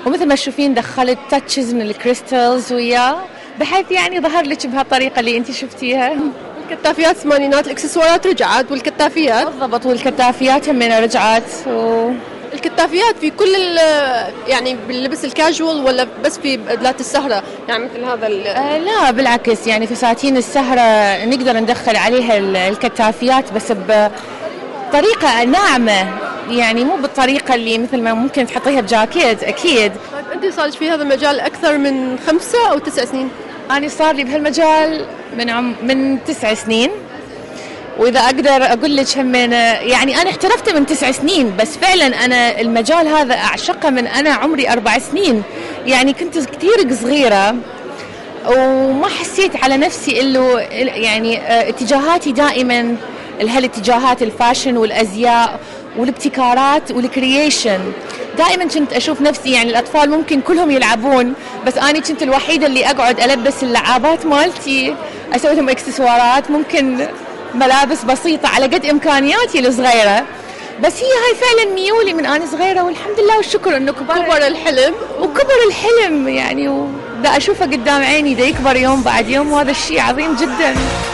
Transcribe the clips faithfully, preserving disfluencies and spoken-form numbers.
ومثل ما تشوفين دخلت تاتشز من الكريستالز وياه، بحيث يعني ظهر لك بهالطريقة اللي انت شفتيها. الكتافيات الثمانينات، الاكسسوارات رجعت والكتافيات بالضبط، والكتافيات هم رجعت. و... الكتافيات في كل يعني باللبس الكاجوال ولا بس في بدلات السهرة يعني مثل هذا آه لا بالعكس، يعني فساتين السهرة نقدر ندخل عليها الكتافيات بس بطريقة ناعمة، يعني مو بالطريقة اللي مثل ما ممكن تحطيها بجاكيت. أكيد. طيب أنت صار في هذا المجال أكثر من خمسة أو تسع سنين؟ أنا صار لي بهالمجال من عم من تسع سنين، وإذا أقدر أقول لك هم يعني أنا احترفت من تسع سنين، بس فعلا أنا المجال هذا أعشقه من أنا عمري أربع سنين. يعني كنت كتير صغيرة وما حسيت على نفسي إنه يعني اتجاهاتي دائما لهالاتجاهات الفاشن والأزياء والابتكارات والكرييشن. دائما كنت أشوف نفسي يعني الأطفال ممكن كلهم يلعبون، بس أنا كنت الوحيدة اللي أقعد ألبس اللعابات مالتي، أسوي لهم إكسسوارات، ممكن ملابس بسيطة على قد إمكانياتي الصغيرة. بس هي هاي فعلا ميولي من أنا صغيرة، والحمد لله والشكر إنه كبر كبر الحلم وكبر الحلم يعني، ودا أشوفه قدام عيني دا يكبر يوم بعد يوم، وهذا الشيء عظيم جدا.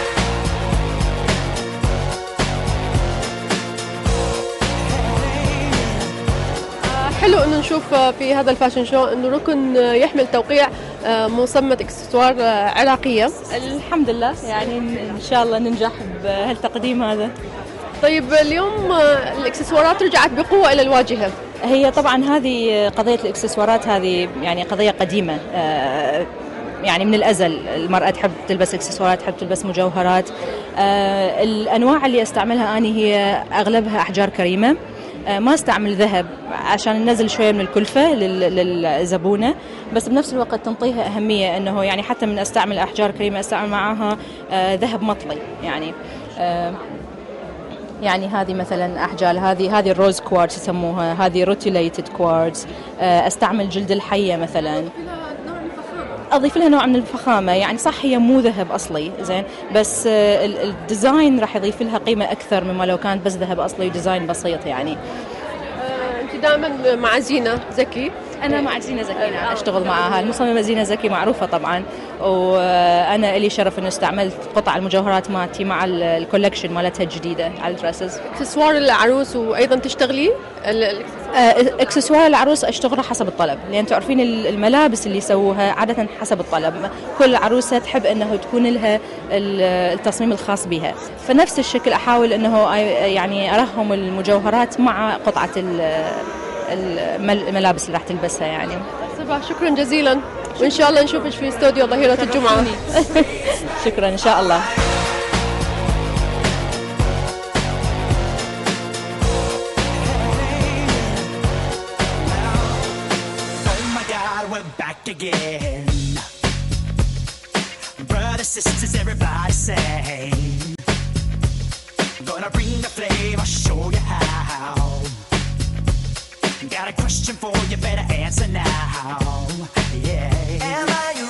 حلو انه نشوف في هذا الفاشن شو انه ركن يحمل توقيع مصممة اكسسوار عراقية. الحمد لله يعني ان شاء الله ننجح بهالتقديم هذا. طيب اليوم الاكسسوارات رجعت بقوة الى الواجهة. هي طبعا هذه قضية الاكسسوارات هذه يعني قضية قديمة، يعني من الأزل المرأة تحب تلبس اكسسوارات، تحب تلبس مجوهرات. الأنواع اللي استعملها أنا هي أغلبها أحجار كريمة، ما استعمل ذهب عشان ننزل شوية من الكلفة للزبونة، بس بنفس الوقت تنطيها أهمية أنه يعني حتى من أستعمل أحجار كريمة أستعمل معها ذهب مطلي. يعني يعني هذه مثلا أحجار، هذه هذه الروز كوارتز يسموها، هذه روتيليتد كوارتز. أستعمل جلد الحية مثلا، أضيف لها نوع من الفخامة. يعني صح هي مو ذهب أصلي زين، بس الديزاين راح يضيف لها قيمة أكثر مما لو كانت بس ذهب أصلي وديزاين بسيط. يعني أنت دائما مع زينا زكي؟ أنا مع زينا زكي، أنا أشتغل معها. المصممة زينا زكي معروفة طبعا، وأنا إلي شرف إنه استعملت قطع المجوهرات مالتي مع الكولكشن مالتها الجديدة على الدريسز. إكسسوار العروس وأيضا تشتغلي؟ اكسسوار العروس اشتغلها حسب الطلب، لان تعرفين الملابس اللي يسووها عاده حسب الطلب. كل عروسه تحب انه تكون لها التصميم الخاص بها، فنفس الشكل احاول انه يعني ارهم المجوهرات مع قطعه الملابس اللي راح تلبسها. يعني صباح شكرا جزيلا، وان شاء الله نشوفك في استوديو ظهيرة الجمعة. شكرا ان شاء الله. Again, brothers, sisters, everybody say, gonna bring the flame, I'll show you how. Got a question for you, better answer now. Yeah. Am I